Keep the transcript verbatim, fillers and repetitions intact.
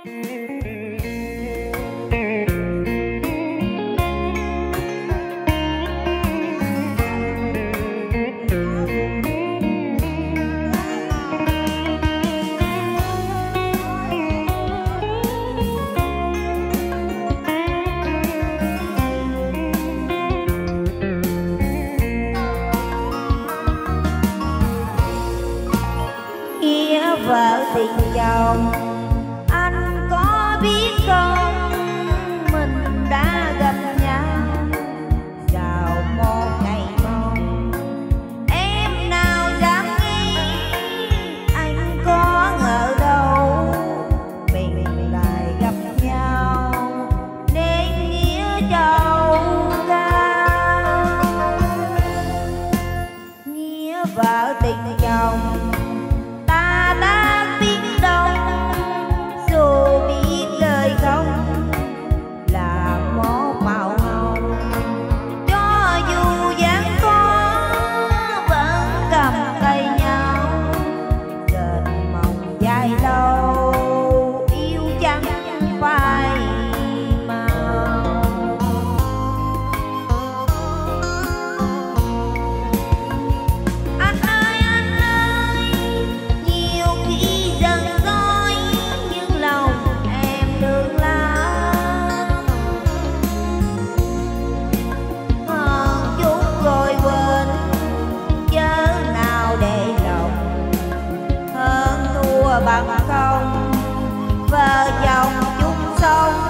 Vợ tình chồng, anh có biết không, mình đã gặp nhau vào một ngày mong. Em nào dám nghĩ, anh có ngờ đâu mình lại gặp nhau nên nghĩa châu cao. Nghĩa vợ tình chồng ta đã biết đâu, dù biết lời không là một màu hồng. Cho dù gian khó vẫn cầm tay nhau, dệt mộng dài lâu yêu chẳng phai màu. Anh ơi anh ơi, nhiều khi giận dỗi nhưng lòng em thương lắm. Hơn chút rồi quên chớ nào để lòng, hơn thua bằng không vợ chồng chung sống.